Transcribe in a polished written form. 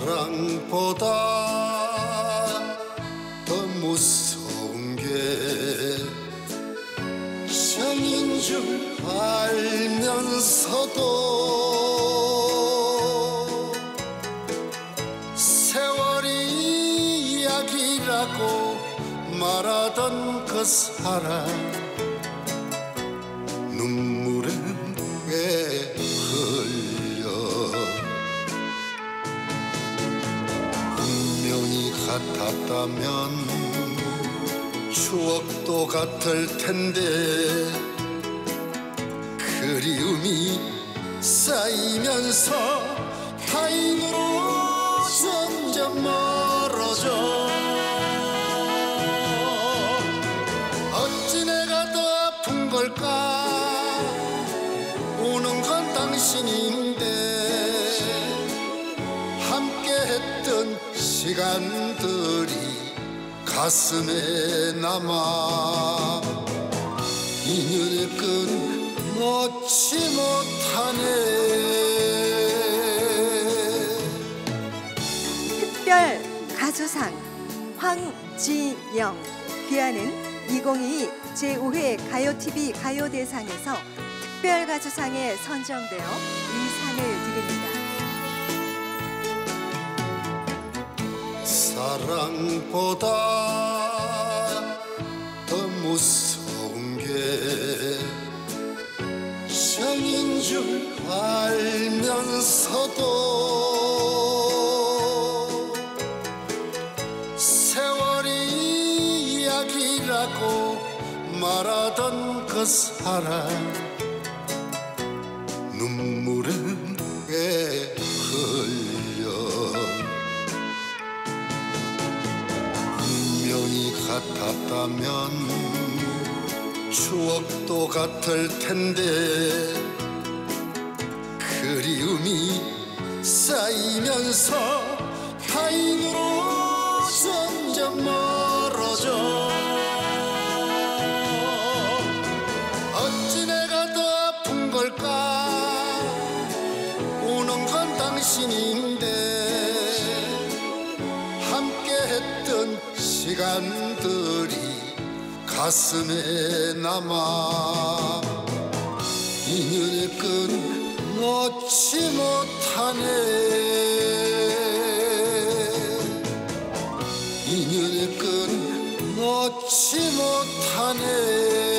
사랑보다 더 무서운 게 정인 줄 알면서도 세월이 이야기라고 말하던 그 사람 눈물은 왜 흘려 운명이 같았다면 추억도 같을 텐데 그리움이 쌓이면서 타인으로 점점 멀어져 어찌 내가 더 아픈 걸까 우는 건 당신인데 함께했던 시간들이 가슴에 남아 인연의 끈 놓지 못하네. 특별 가수상 황진영 귀하는 2022 제5회 가요TV 가요대상에서 특별 가수상에 선정되어 이 상을 드립니다. 사랑보다 더 무서운 게 정인 줄 알면서도 세월이 이야기라고 말하던 그 사람 눈물은 왜 흘려 운명이 같았다면 추억도 같을 텐데 그리움이 쌓이면서 타인으로 점점 멀어져 어찌 내가 더 아픈 걸까 우는 건 당신인데 함께했던 시간들이 가슴에 남아 인연의 끈 놓지 못하네. 인연의 끈 놓지 못하네.